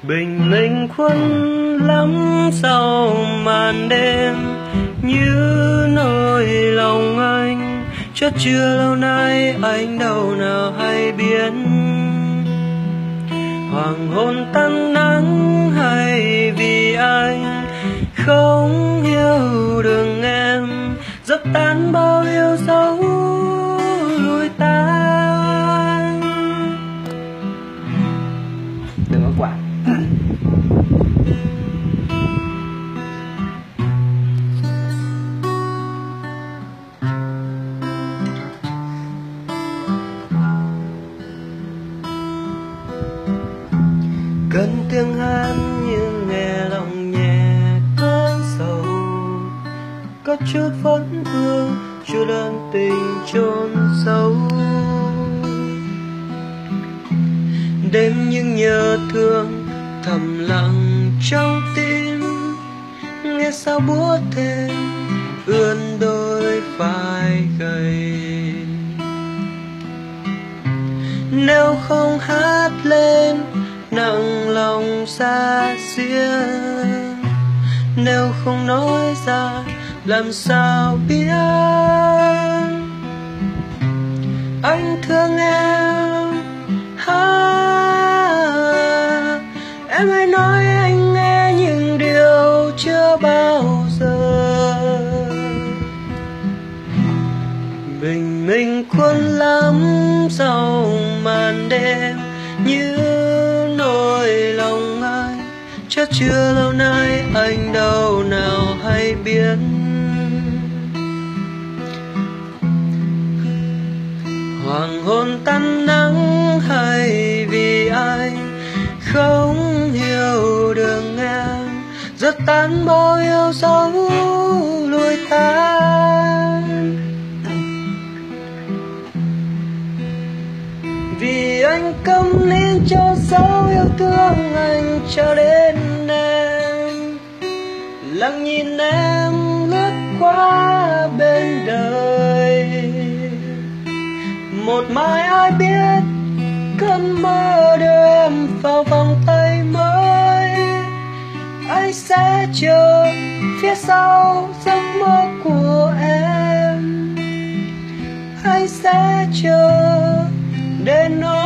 bình minh khuất lắm sau màn đêm, như nỗi lòng anh chất chứa lâu nay, anh đâu nào hay biết. Hoàng hôn tan nắng hay vì anh không hiểu được em, dập tan bao yêu dấu lùi tan. Đừng có quạt. Cơn tiếng hát như nghe lòng nhẹ cơn sầu, có chút vẫn vương, chút ân tình chôn sâu. Đêm những nhớ thương thầm lặng trong tim, nghe sao buốt thêm ướn đôi vai gầy. Nếu không hát lên nặng lòng xa xía, nếu không nói ra làm sao biết anh thương em. Em hãy nói anh nghe những điều chưa bao giờ. Bình minh khuất lắm sau màn đêm, như nỗi lòng anh chất chứa lâu nay, anh đâu nào hay biết. Hoàng hôn tan nắng hay vì anh không hiểu được em, rất tan bao yêu dấu lùi tan. Vì anh câm nín cho dấu yêu thương anh cho đến em, lặng nhìn em lướt qua bên đời. Một mai ai biết cơn mơ đưa em vào vòng tay mới, anh sẽ chờ phía sau giấc mơ của em, anh sẽ chờ đến nỗi